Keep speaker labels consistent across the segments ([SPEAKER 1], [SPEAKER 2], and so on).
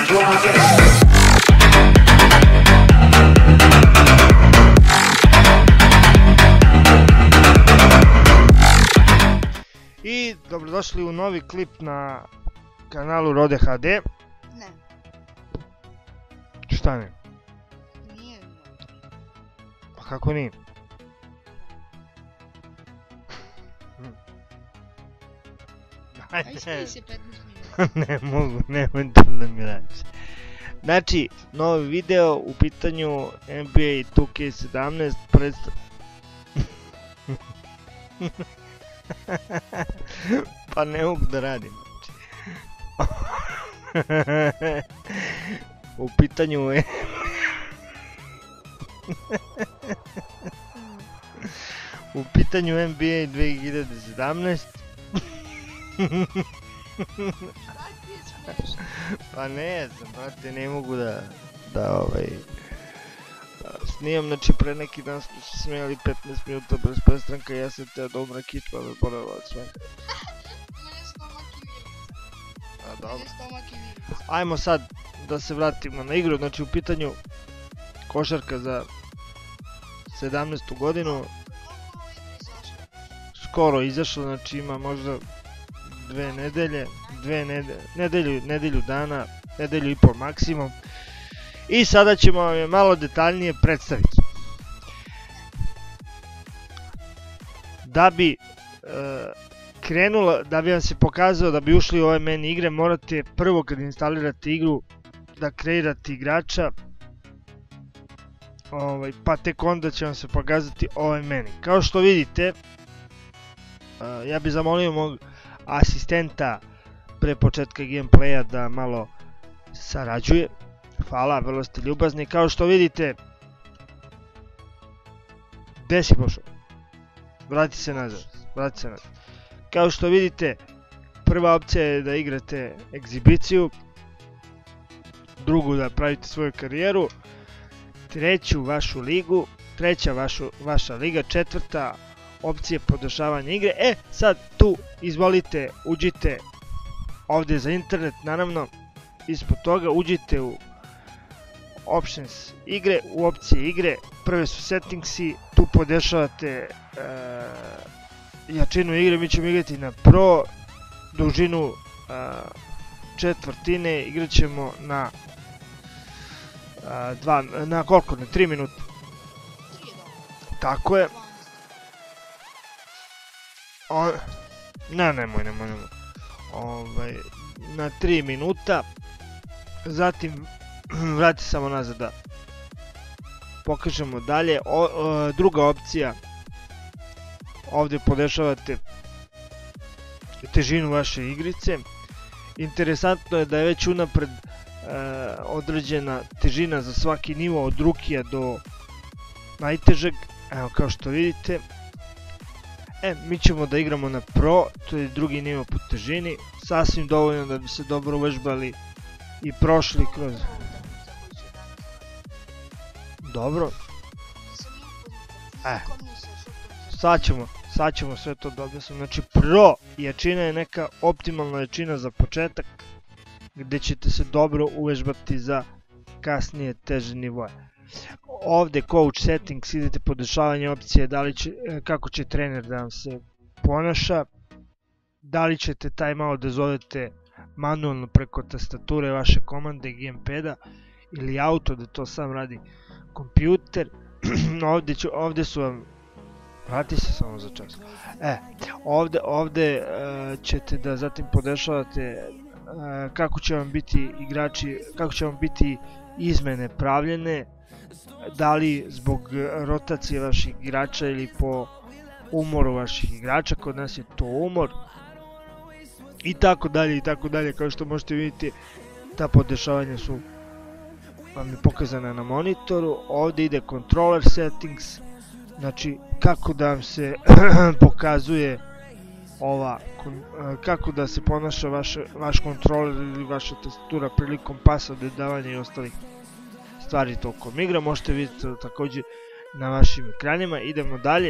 [SPEAKER 1] I dobrodošli u novi klip na kanalu Rode HD.
[SPEAKER 2] Ne.
[SPEAKER 1] Šta ne?
[SPEAKER 2] Nije.
[SPEAKER 1] Pa kako nije?
[SPEAKER 2] Ajde se 15 minuta.
[SPEAKER 1] Ne mogu, nemoj to da mi radiš. Znači, novi video u pitanju NBA 2K17 pa ne mogu da radim. U pitanju je u pitanju NBA 2017. Pa ne znam, brate, ne mogu da snimam, znači pre neki dan smo se smijali 15 minuta bez prestranka i ja sam teo dobra kičma da borava od smeha.
[SPEAKER 2] Mene stomak i virica.
[SPEAKER 1] A dobro.
[SPEAKER 2] Mene stomak i virica.
[SPEAKER 1] Ajmo sad da se vratimo na igru, znači u pitanju košarka za 17. godinu. Skoro izašlo, znači ima možda nedelju dana, nedelju i pol maksimum. I sada ćemo vam je malo detaljnije predstaviti. Da bi krenula, da bi vam se pokazao da bi ušli u ove meni igre, morate prvo kad instalirate igru da kreirate igrača, pa tek onda će vam se pokazati ovaj meni. Kao što vidite, ja bih zamolio mog asistenta pre početka gameplaya da malo sarađuje. Hvala, vrlo ste ljubazni. Kao što vidite, gde si pošao? Vrati se nazad. Kao što vidite, prva opcija je da igrate egzibiciju, drugu da pravite svoju karijeru, treću vašu ligu, treća vaša liga, četvrta opcija podešavanja igre. Sad tu izvolite, uđite ovdje za internet, naravno, ispod toga uđite u options igre, u opcije igre, prve su settingsi, tu podešavate jačinu igre, mi ćemo igrati na pro, dužinu četvrtine, igrat ćemo na na koliko, na 3 minuta. Tako je. Nemoj. Na 3 minuta. Zatim vrati samo nazad da pokažemo dalje. Druga opcija, ovdje podešavate težinu vaše igrice. Interesantno je da je već unapred određena težina za svaki nivo od rukija do najtežeg, evo kao što vidite. Mi ćemo da igramo na pro, to je drugi nivo po težini, sasvim dovoljno da bi se dobro uvežbali i prošli kroz... Dobro. Sad ćemo sve to da objasnimo. Znači pro jačina je neka optimalna jačina za početak, gdje ćete se dobro uvežbati za kasnije teže nivoje. Ovdje coach settings, idete po dešavanje opcije, kako će trener da vam se ponaša, da li ćete time-out da zovete manualno preko tastature vaše komande, gamepada ili auto da to sam radi kompjuter. Ovdje su vam, vrati se samo za čas, ovdje ćete da zatim podešavate kako će vam biti igrači, kako će vam biti izmene pravljene, da li zbog rotacije vaših igrača ili po umoru vaših igrača, kod nas je to umor, i tako dalje, kao što možete vidjeti, ta podešavanja su vam je pokazana na monitoru. Ovdje ide controller settings, znači kako da vam se pokazuje kako da se ponaša vaš kontroler ili vaša tastatura prilikom pasa, dodavanja i ostalih stvari tokom igra. Možete vidjeti također na vašim ekranima. Idemo dalje.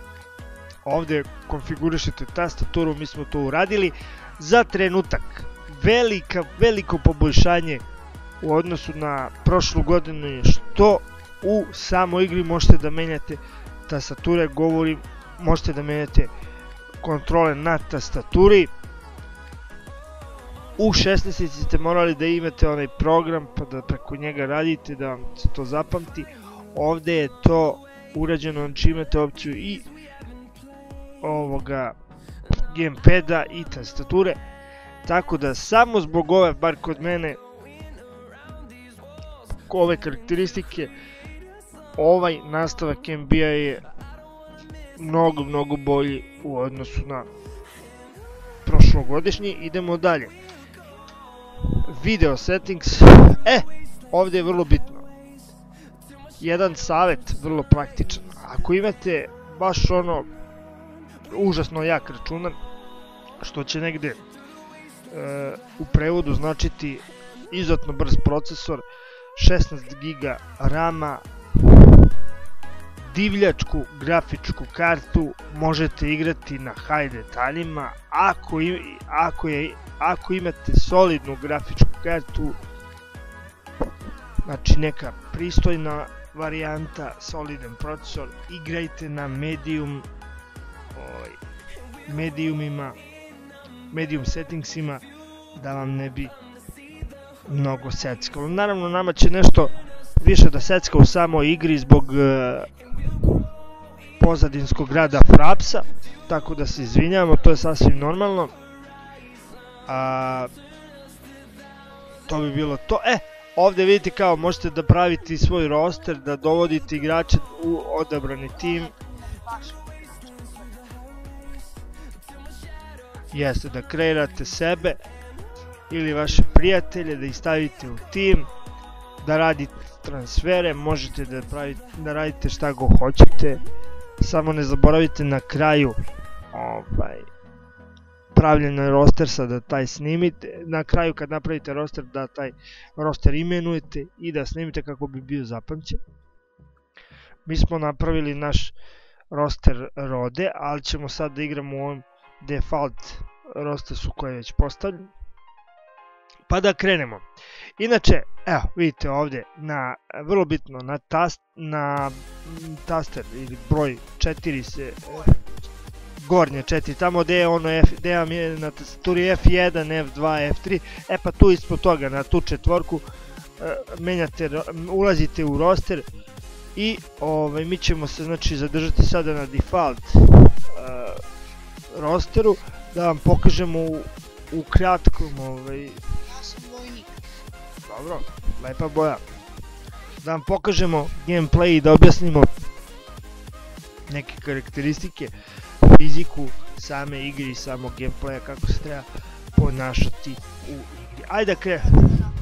[SPEAKER 1] Ovdje konfigurišete tastaturu, mi smo to uradili. Za trenutak veliko poboljšanje u odnosu na prošlu godinu je što u samoj igri možete da menjate tastature, govorim, možete da menjate kontrole na tastaturi. U 16 ste morali da imate onaj program pa da preko njega radite, da vam se to zapamti. Ovde je to urađeno, znači imate opciju i ovoga gamepada i tastature, tako da samo zbog ove, bar kod mene, ove karakteristike, ovaj nastavak NBA je mnogo bolji u odnosu na prošlogodišnji. Idemo dalje. Video settings. Ovdje je vrlo bitno. Jedan savjet, vrlo praktičan. Ako imate baš ono užasno jak računar, što će negde u prevodu značiti izuzetno brz procesor, 16 GB RAM-a, divljačku grafičku kartu, možete igrati na high detaljima. Ako imate solidnu grafičku kartu, znači neka pristojna varijanta, solidan procesor, igrajte na medium settingsima, da vam ne bi mnogo seckalo. Naravno, nama će nešto više da secka u samoj igri zbog pozadinskog rada Frapsa, tako da se izvinjavamo, to je sasvim normalno. To bi bilo to. Ovdje vidite kao možete da pravite svoj roster, da dovodite igrače u odabrani tim. Jeste, da kreirate sebe ili vaše prijatelje, da ih stavite u tim, da radite transfere, možete da radite šta go hoćete. Samo ne zaboravite na kraju pravljenje rostersa da taj snimite, na kraju kad napravite roster da taj roster imenujete i da snimite kako bi bio zapamćen. Mi smo napravili naš roster rode, ali ćemo sad da igramo u ovom default rostersu koji je već postavljen. Pa da krenemo. Inače, evo vidite ovdje, vrlo bitno, na taster ili broj 4 se, gornje 4, tamo gdje vam je na tastaturi F1, F2, F3, pa tu ispod toga, na tu četvorku, ulazite u roster i mi ćemo se znači zadržati sada na default rosteru, da vam pokažemo u kratkom,
[SPEAKER 2] Ja sam vojnik.
[SPEAKER 1] dobro, lepa boja, da vam pokažemo gameplay i da objasnimo neke karakteristike, fiziku same igre i samog gameplaya, kako se treba ponašati u igri. Ajde da krenemo.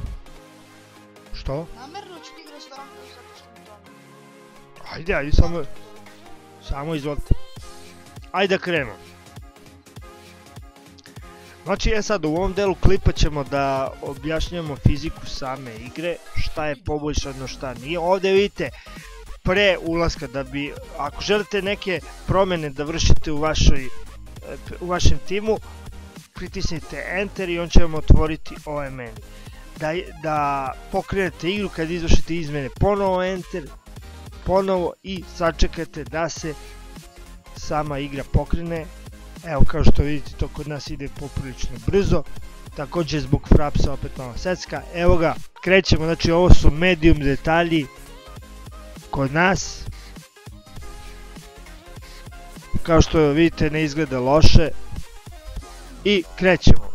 [SPEAKER 1] Što?
[SPEAKER 2] Namerno ću igrati s Drankom zato što mi dobro.
[SPEAKER 1] Ajde, samo izvolite. Ajde da krenemo. Znači, sad u ovom delu klipa ćemo da objašnjamo fiziku same igre, šta je poboljšano, šta nije. Ovdje vidite, pre ulaska, da bi, ako želite neke promjene da vršite u vašem timu, pritisnite Enter i on će vam otvoriti ovaj menu. Da pokrenete igru, kad izvršite izmene, ponovo Enter, ponovo i sačekate da se sama igra pokrene. Evo, kao što vidite, to kod nas ide poprilično brzo, također zbog Frapsa opet malo secka. Evo ga, krećemo, znači ovo su medium detalji kod nas, kao što vidite ne izgleda loše i krećemo.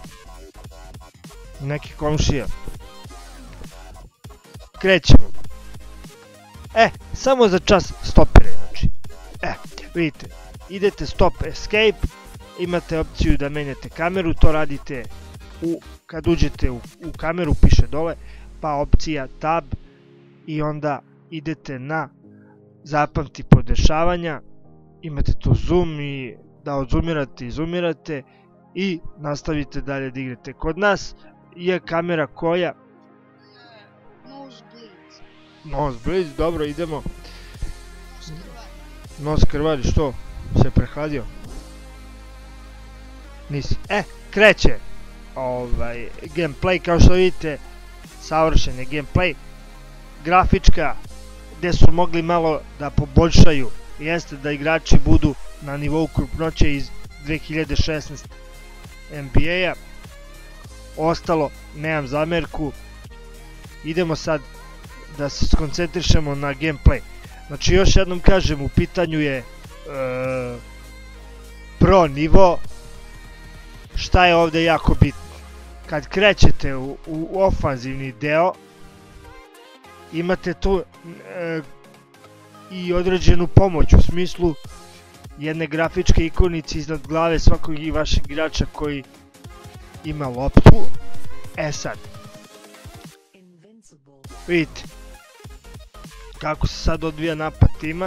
[SPEAKER 1] Neki komšija, krećemo. Samo za čas stopere, znači vidite, idete stop escape, imate opciju da menjate kameru, to radite kad uđete u kameru, piše dole, pa opcija tab i onda idete na zapamti podešavanja, imate tu zoom i da odzoomirate i zoomirate i nastavite dalje da igrate. Kod nas je kamera koja? Nosebleed, dobro, idemo. Nos krvari, što? Se prehladio? Nisi. Kreće. gameplay, kao što vidite, savršen je gameplay. Grafička, gde su mogli malo da poboljšaju, jeste da igrači budu na nivou krupnoće iz 2016 NBA-a. Ostalo, nemam zamerku. Idemo sad da se skoncentrišemo na gameplay. Znači, još jednom kažem, u pitanju je pro nivo. Šta je ovde jako bitno? Kad krećete u ofanzivni deo, imate tu i određenu pomoć u smislu jedne grafičke ikonice iznad glave svakog vašeg igrača koji ima loptu. Sad, vidite kako se sad odvija napad tima.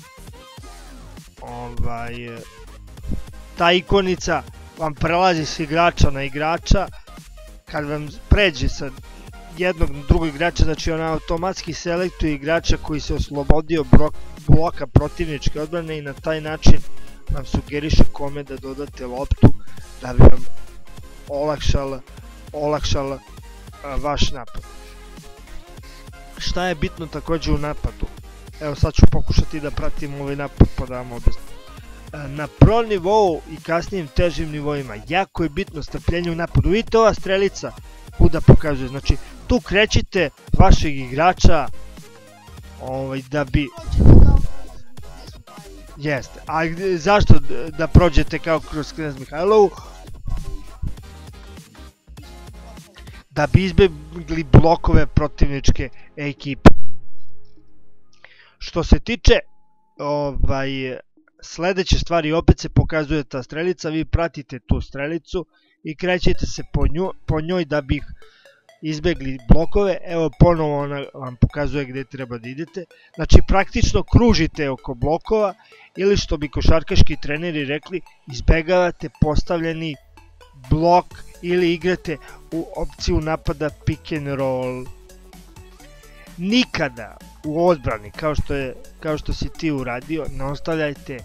[SPEAKER 1] Ta ikonica vam prelazi s igrača na igrača. Kad vam pređe sa jednog na drugog igrača, znači ona automatski selektuje igrača koji se oslobodio bloka protivničke odbrane i na taj način vam sugeriše kome da dodate loptu da bi vam olakšala vaš napad. Šta je bitno takođe u napadu? Evo sad ću pokušati da pratim ovaj napad pa da vam objasnim. Na pro nivou i kasnijim težim nivoima jako je bitno strpljenje u napadu. Vidite ova strelica kuda pokazuje, znači tu krećite vašeg igrača da bi... Jeste, a zašto da prođete kao kroz Knez Mihajlovu? Da bi izbjegli blokove protivničke ekipe. Što se tiče sledeće stvari, opet se pokazuje ta strelica, vi pratite tu strelicu i krećete se po njoj da bi izbjegli blokove. Evo ponovo ona vam pokazuje gde treba da idete. Znači praktično kružite oko blokova ili što bi košarkaški treneri rekli, izbegavate postavljeni blok ili igrate u opciju napada pick and roll. Nikada u odbrani, kao što si ti uradio, ne ostavljajte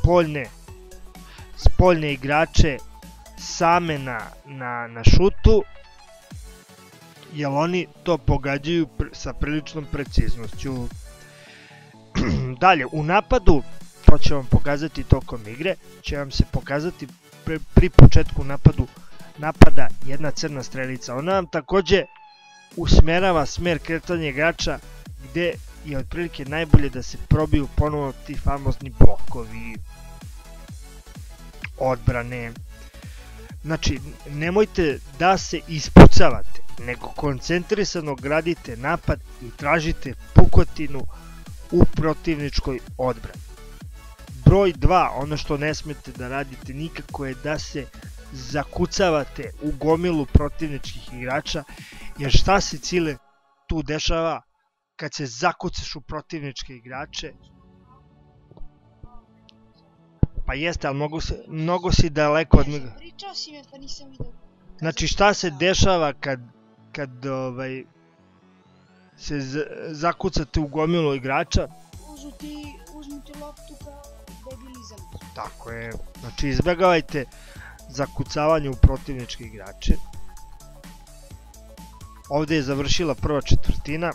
[SPEAKER 1] spoljne igrače same na šutu, jer oni to pogađaju sa priličnom preciznošću. Dalje, u napadu, to će vam pokazati tokom igre, će vam se pokazati pri početku napada jedna crna strelica. Ona vam takođe usmerava smer kretanja igrača gde je otprilike najbolje da se probiju ponovo ti famozni blokovi odbrane. Znači, nemojte da se ispucavate, nego koncentrisano gradite napad i tražite pukotinu u protivničkoj odbrani. Broj 2, ono što ne smete da radite nikako je da se zakucavate u gomilu protivničkih igrača, jer šta se cile tu dešava kad se zakucaš u protivničke igrače? Pa jeste, ali mnogo si daleko od njega.
[SPEAKER 2] Pričao si me pa nisam vidio.
[SPEAKER 1] Znači šta se dešava kad se zakucate u gomilu igrača?
[SPEAKER 2] Uzmu ti loptu kao debilizam.
[SPEAKER 1] Tako je, znači izbjegavajte zakucavanje u protivničke igrače. Ovde je završila prva četvrtina.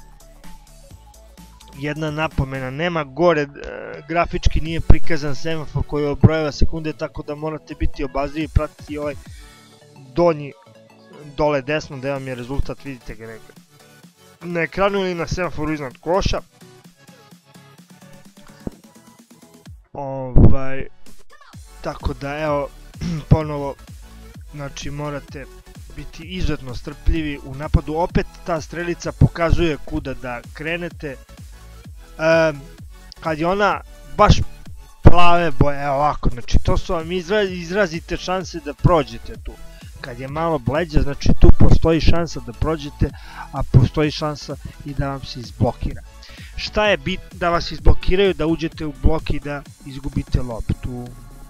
[SPEAKER 1] Jedna napomena, nema gore, grafički nije prikazan semafor koji obrojava sekunde, tako da morate biti obazrivi i pratiti ovaj donji, dole desno, gde vam je rezultat, vidite ga na ekranu ili na semaforu iznad koša. Tako da, evo, ponovo, znači morate biti izuzetno strpljivi u napadu. Opet ta strelica pokazuje kuda da krenete. Kad je ona baš plave boje, evo ovako, znači to su vam izrazite šanse da prođete tu. Kad je malo bleđa, znači tu postoji šansa da prođete, a postoji šansa i da vam se izblokira. Šta je bitno? Da vas izblokiraju, da uđete u blok i da izgubite loptu.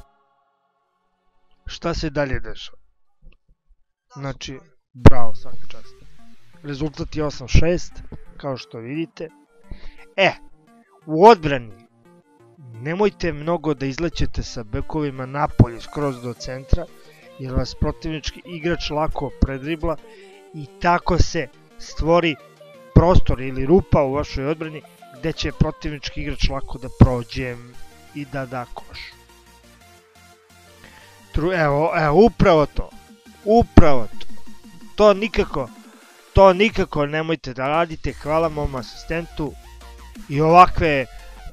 [SPEAKER 1] Šta se dalje dešava? Znači, bravo, svaka čast. Rezultat je 8-6, kao što vidite. U odbrani nemojte mnogo da izlećete sa bekovima napolje skroz do centra, jer vas protivnički igrač lako predribla i tako se stvori prostor ili rupa u vašoj odbrani gde će protivnički igrač lako da prođe i da da koš. Evo, upravo to. To nikako nemojte da radite. Hvala mom asistentu. I ovakve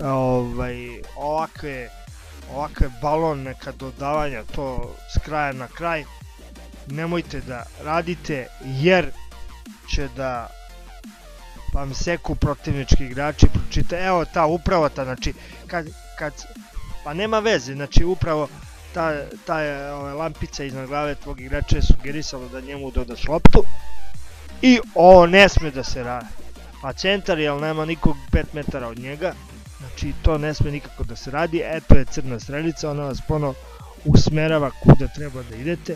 [SPEAKER 1] balon neka dodavanja, to s kraja na kraj, nemojte da radite, jer će da vam seku protivnički igrači. Evo upravo ta, znači pa nema veze, znači upravo ta lampica iznad glave tvog igrača je sugerisala da njemu dodaš loptu i ovo ne sme da se radi. Pa centar, jer nema nikog 5 metara od njega, znači to ne sme nikako da se radi. Eto je crna strelica, ona vas ponovo usmerava kuda treba da idete.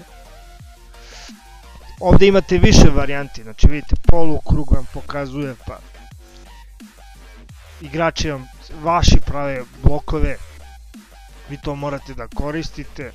[SPEAKER 1] Ovde imate više varijanti, znači vidite polukrug vam pokazuje, pa igrači vam vaši prave blokove, vi to morate da koristite.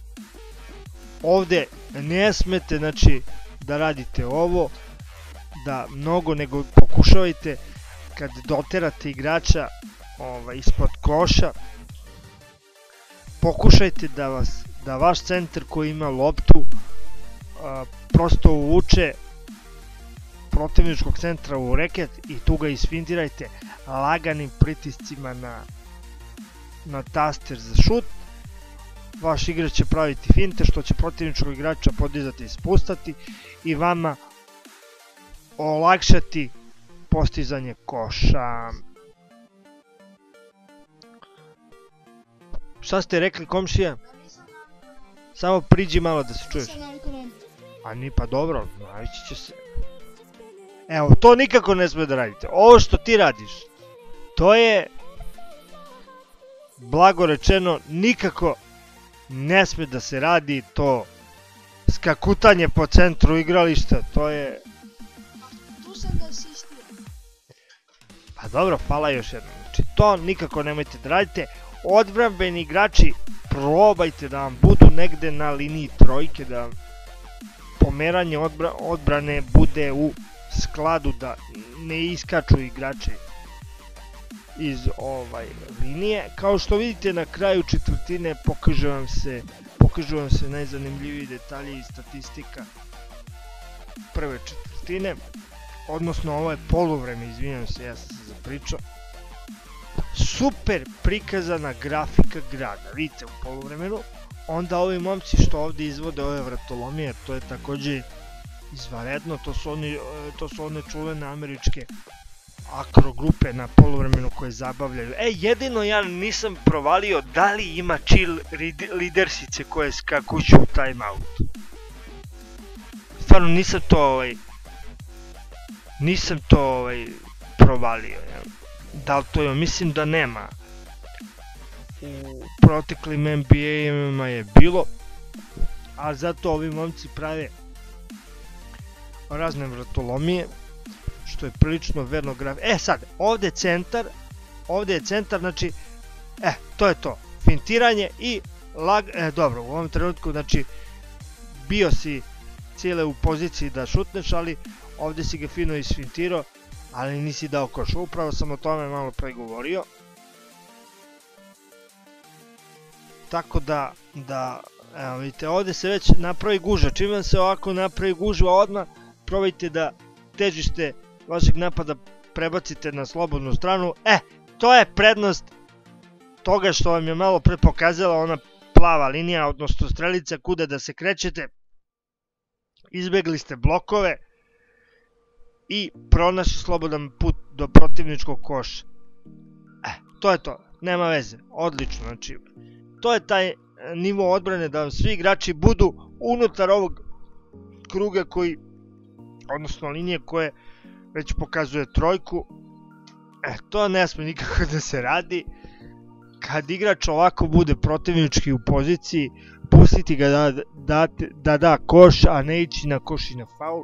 [SPEAKER 1] Ovde ne smete, znači, da radite ovo, da mnogo, nego pokušavajte kad doterate igrača ispod koša, pokušajte da vaš centar koji ima loptu prosto uvuče protivničkog centra u reket i tu ga isfintirajte laganim pritiscima na taster za šut. Vaš igrač će praviti finte što će protivničkog igrača podizati i spustati i vama olakšati postizanje koša. Šta ste rekli, komšija? Samo priđi malo da se čuješ. A ni pa dobro, navići će se. Evo, to nikako ne sme da radite. Ovo što ti radiš, to je, blago rečeno, nikako ne sme da se radi. To skakutanje po centru igrališta, to je...
[SPEAKER 2] Tu sam da asistiram.
[SPEAKER 1] Pa dobro, hvala još jednom. Znači, to nikako nemojte da radite. Odbrambeni igrači, probajte da vam budu negde na liniji trojke, da pomeranje odbrane bude u skladu, da ne iskaču igrači iz linije. Kao što vidite na kraju četvrtine pokažu vam se najzanimljiviji detalji i statistika prve četvrtine, odnosno ovo je poluvreme, izvinjam se, ja sam se zapričao. Super prikazana grafika grada, vidite u poluvremenu. Onda ovi momci što ovde izvode ove vratolomije, to je takođe izvanredno, to su one čuvene američke akrogrupe na poluvremenu koje zabavljaju. Jedino ja nisam provalio da li ima chill lidersice koje skakuću u timeout. Stvarno nisam to provalio. Da li to je, mislim da nema. U proteklim NBA-ima je bilo, a zato ovi momci prave razne vratolomije, što je prilično verno grafika. Sad, ovde je centar, znači, to je to, fintiranje i dobro, u ovom trenutku, znači, bio si cijele u poziciji da šutneš, ali ovde si ga fino isfintirao, ali nisi dao koš. Upravo sam o tome malo pre govorio. Tako da, evo vidite, ovde se već napravi gužva. Čim vam se ovako napravi gužva, odmah probajte da težište vašeg napada prebacite na slobodnu stranu. To je prednost toga što vam je malo pre pokazala ona plava linija, odnosno strelica kuda da se krećete. Izbegli ste blokove i pronašli slobodan put do protivničkog koša. To je to, nema veze, odlično, znači to je taj nivo odbrane da vam svi igrači budu unutar ovog kruga koji, odnosno linije koje već pokazuje trojku. To ne sme nikako da se radi. Kad igrač ovako bude protivnički u poziciji, pustiti ga da da koš, a ne ići na koš i na faul.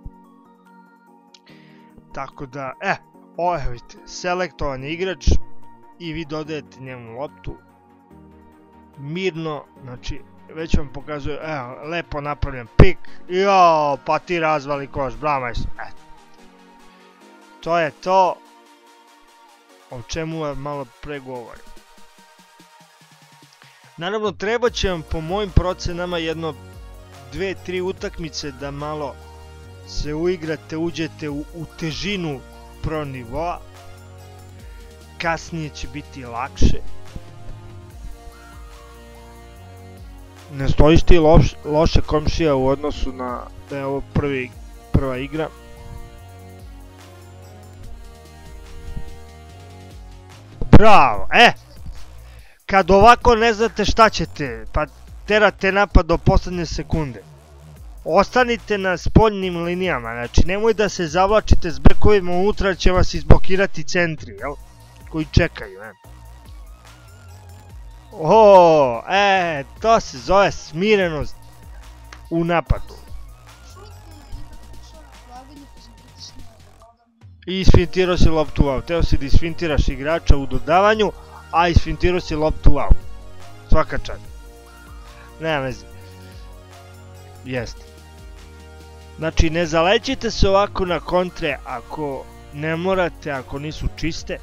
[SPEAKER 1] Tako da, evo vidite, selektovan je igrač i vi dodajete njemu loptu. Mirno, znači, već vam pokazuje, evo, lepo napravljen pik, jo, pa ti razvali koš, bravo majstor, to je to o čemu vam malo pre govorim. Naravno, treba će vam po mojim procenama jedno 2-3 utakmice da malo se uigrate, uđete u težinu pro nivoa, kasnije će biti lakše. Ne stojiš ti loše, komšija, u odnosu na da je ovo prva igra. Bravo, kad ovako ne znate šta ćete, pa terate napad do poslednje sekunde. Ostanite na spoljnim linijama, znači nemoj da se zavlačite s bekovima unutra, će vas izblokirati centri, jel? Koji čekaju, to se zove smirenost u napadu. I isfintirao si loptu out, teo si da isfintiraš igrača u dodavanju, a isfintirao si loptu out. Svaka čast. Nema veze. Jeste. Znači, ne zalećite se ovako na kontre ako ne morate, ako nisu čiste.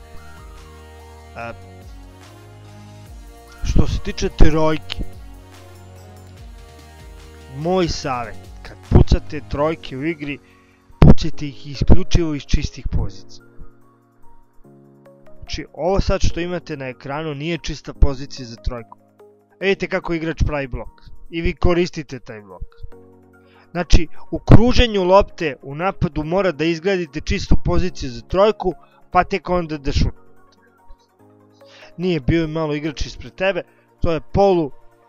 [SPEAKER 1] Što se tiče trojke, moj savjet, kad pucate trojke u igri, pucajte ih isključivo iz čistih pozicija. Znači, ovo sad što imate na ekranu nije čista pozicija za trojku. Vidite kako igrač pravi blok i vi koristite taj blok. Znači, u kruženju lopte u napadu mora da izgradite čistu poziciju za trojku, pa tek onda da šutnete. Nije bio malo igrač ispred tebe, to je polu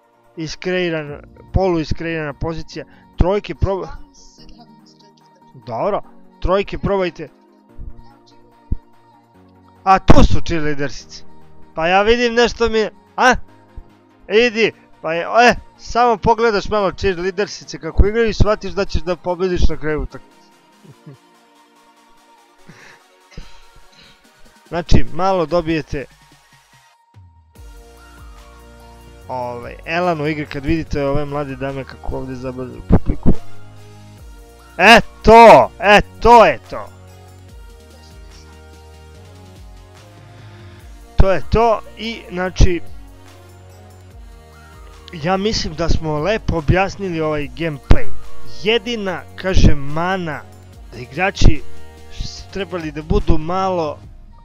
[SPEAKER 1] iskreirana pozicija. Trojke probajte. Dobro, trojke probajte. A tu su cheerleadersice. Pa ja vidim nešto mi je... Idi, pa je... Samo pogledaš malo cheerleadersice kako igraju i shvatiš da ćeš da pobediš na kraju utakmice. Znači, malo dobijete elan u igri kad vidite ove mlade dame kako ovdje zabavljaju publiku. To je to. To je to i znači ja mislim da smo lepo objasnili ovaj gameplay. Jedina, kažem, mana da igrači trebali da budu malo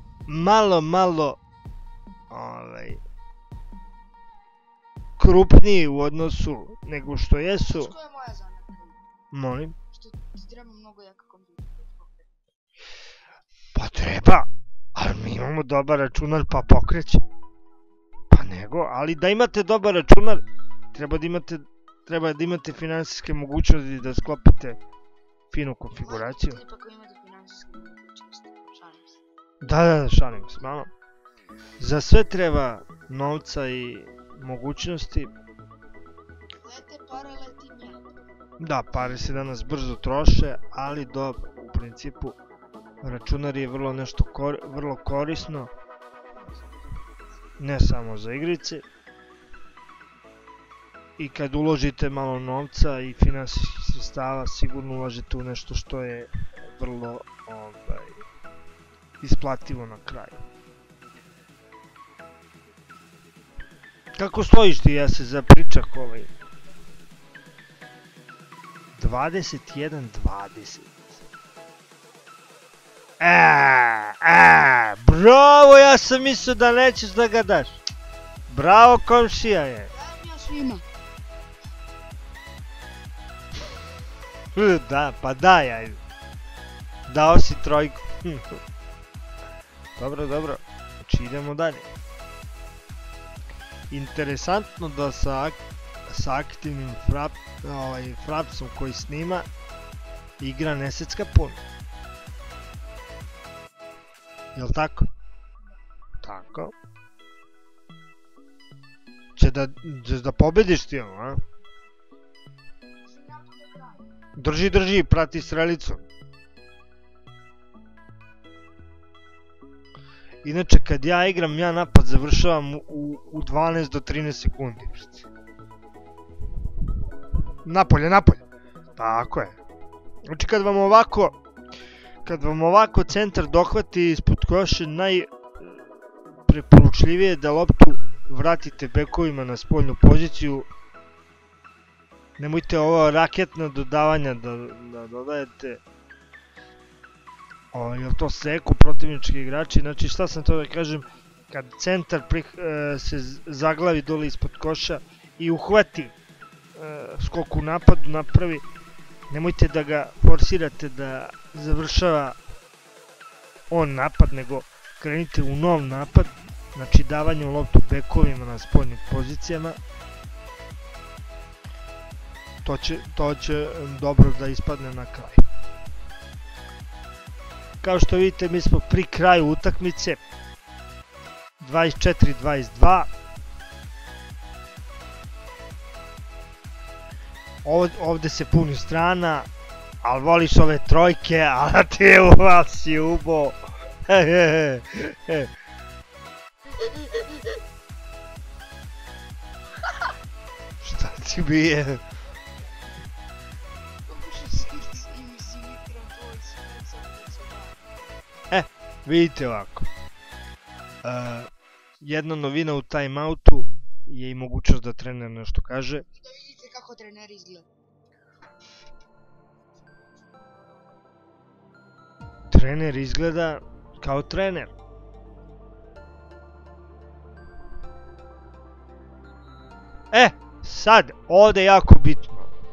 [SPEAKER 1] krupniji u odnosu nego što jesu.
[SPEAKER 2] Što je moja zamjerka?
[SPEAKER 1] Molim?
[SPEAKER 2] Što ti treba mnogo jaka kompjuter.
[SPEAKER 1] Pa treba, ali mi imamo dobar računar pa pokreće. Pa nego, ali da imate dobar računar, treba da imate finansijske mogućnosti da sklopite finu konfiguraciju.
[SPEAKER 2] Ipak imate finansijske mogućnosti, šalim se.
[SPEAKER 1] Da, šalim se, malo. Za sve treba novca i mogućnosti.
[SPEAKER 2] Lete pare, letim ja.
[SPEAKER 1] Da, pare se danas brzo troše, ali dobro, u principu računar je vrlo korisno, ne samo za igrice. I kad uložite malo novca i finansijskih sredstava, sigurno ulažete u nešto što je vrlo isplativo na kraju. Kako stojiš ti, ja se za pričak 21-20. Bravo, ja sam mislio da nećeš da ga daš. Bravo, komšija je.
[SPEAKER 2] Dajem ja svima.
[SPEAKER 1] Da, pa daj, ajde. Dao si trojku. Dobro. Znači idemo dalje. Interesantno da sa aktivnim frapsom koji snima igra ne secka puno. Jel tako? Tako. Češ da pobediš ti ovo, a? Drži, prati strelicu. Inače, kad ja igram, ja napad završavam u 12 do 13 sekundi. Napolje, napolje. Tako je. Znači kad vam ovako centar dohvati ispod koša, najpreporučljivije je da loptu vratite bekovima na spoljnu poziciju. Nemojte ova raketna dodavanja da dodajete. Jer to seku protivnički igrači. Znači šta sam to da kažem, kad centar se zaglavi dole ispod koša i uhvati skok u napadu, napravi, nemojte da ga forsirate da završava on napad, nego krenite u nov napad, znači davanjem loptu bekovima na spoljnim pozicijama. To će dobro da ispadne na kraju. Kao što vidite, mi smo pri kraju utakmice, 24-22. Ovde se puni strana, ali voliš ove trojke, a ti si ubo. Šta ti bije? Vidite ovako. Jedna novina u timeoutu je i mogućnost da trener nešto kaže.
[SPEAKER 2] Da vidite kako trener izgleda.
[SPEAKER 1] Trener izgleda kao trener. Sad, ovde je jako bitno.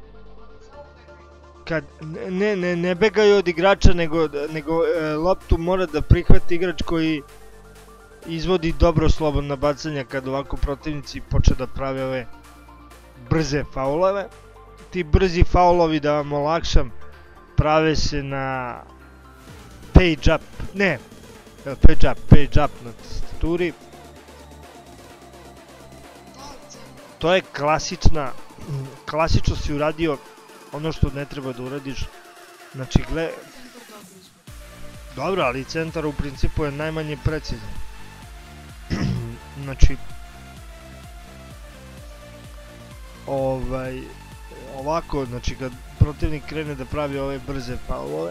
[SPEAKER 1] Kad ne begaju od igrača, nego loptu mora da prihvati igrač koji izvodi dobro slobodna bacanja kad ovako protivnici počne da prave ove brze faulove. Ti brzi faulovi, da vam olakšam, prave se na page up na tastaturi. To je klasično si uradio ono što ne treba da uradiš. Znači, dobro, ali centar u principu je najmanje precizan. Znači, ovako, znači kad protivnik krene da pravi ove brze faulove,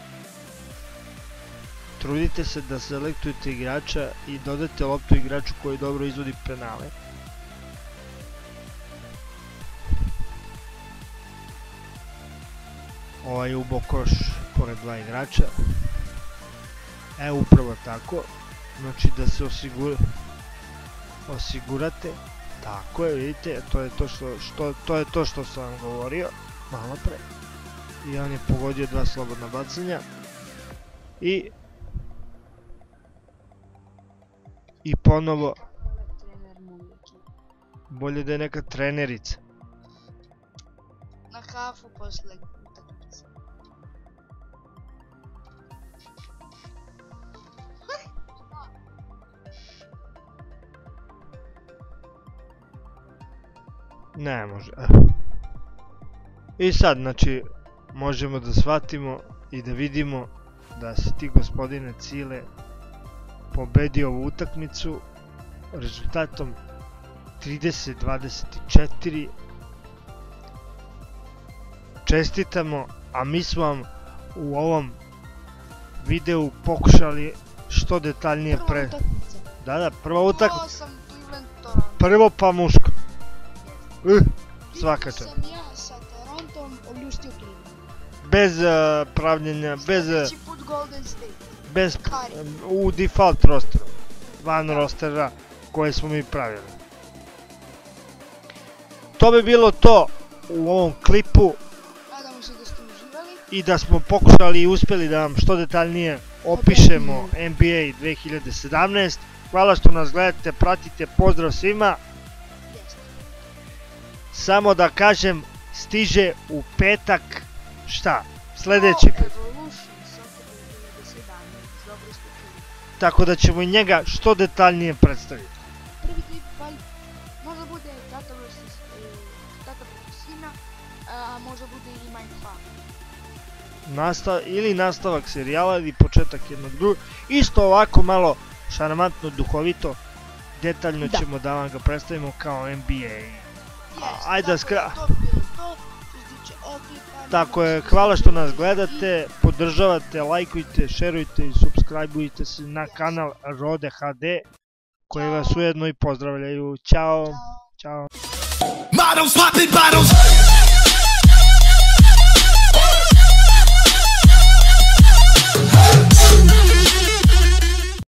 [SPEAKER 1] trudite se da selektujete igrača i dodate loptu igraču koji dobro izvodi penale. Ovaj ubo koš pored dva igrača. Upravo tako. Znači da se osigurate. Tako je, vidite, to je to što sam vam govorio malo pre. I on je pogodio dva slobodna bacanja. I ponovo bolje da je neka trenerica.
[SPEAKER 2] Na kafu posle utakmice.
[SPEAKER 1] Ne može. I sad, znači, možemo da shvatimo i da vidimo da si ti, gospodine Cile, pobedio ovu utakmicu rezultatom 30-24. Čestitamo, a mi smo vam u ovom videu pokušali što detaljnije prva utakmica. Prvo pa muško. Svaka čast.
[SPEAKER 2] Sam ja sa Torontom oljuštio Cleveland.
[SPEAKER 1] Bez pravljenja,
[SPEAKER 2] Sljedeći put Golden State.
[SPEAKER 1] U default rosteru. Van rostera koje smo mi pravili. To bi bilo to u ovom klipu.
[SPEAKER 2] Nadamo se da ste uživali.
[SPEAKER 1] I da smo pokušali i uspjeli da vam što detaljnije opišemo NBA 2017. Hvala što nas gledate, pratite, pozdrav svima. Samo da kažem, stiže u petak, šta? Sljedeći put. Tako da ćemo i njega što detaljnije predstaviti.
[SPEAKER 2] Prvi klip možda bude Tata vs. Sina, a možda bude i Minecraft.
[SPEAKER 1] Ili nastavak serijala ili početak jednog drugog. Isto ovako malo šarmantno, duhovito, detaljno ćemo da vam ga predstavimo kao NBA. Ajde da
[SPEAKER 2] to bi bilo to.
[SPEAKER 1] Tako je, hvala što nas gledate, podržavate, lajkujte, šerujte i subscribeujte se na kanal Rode HD, koji vas ujedno i pozdravljaju. Ćao! Ćao!
[SPEAKER 3] Models popping bottles.